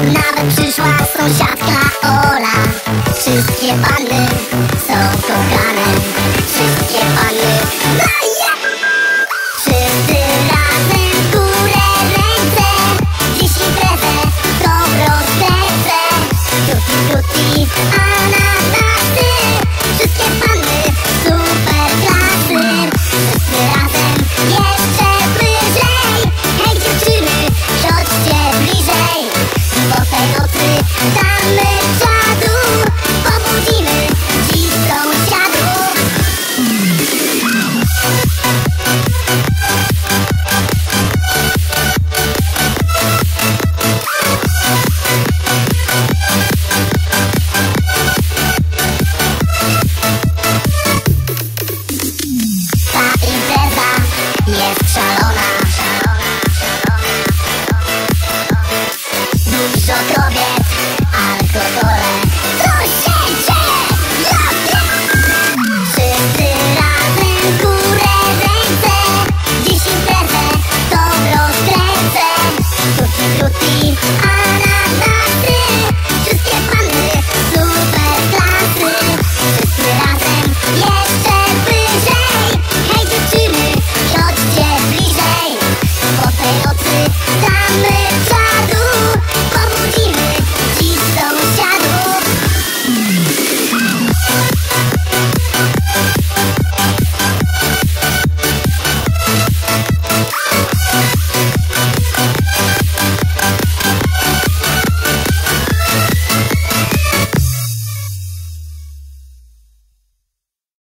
Nawet przyszła sąsiadka Ola. Wszystkie panny są kochane. Wszystkie panny. Wszyscy razem w górę ręce. Dziś imprezę dobrą serce. Tutti frutti, ananasy. Wszystkie panny super klasy. Wszyscy razem jeszcze bliżej. Hej dziewczyny, chodźcie bliżej. Po tej nocy damy czadu. Pobudzimy dziś sąsiadów. Ta impreza jest szalona. Dużo kobiet, alkohol.